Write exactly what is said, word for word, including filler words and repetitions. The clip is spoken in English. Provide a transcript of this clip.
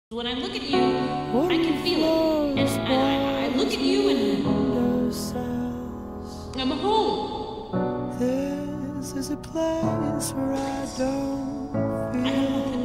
When I look at you, I can feel it. And I, I look at you and I'm home. This is a place where I don't feel I don't know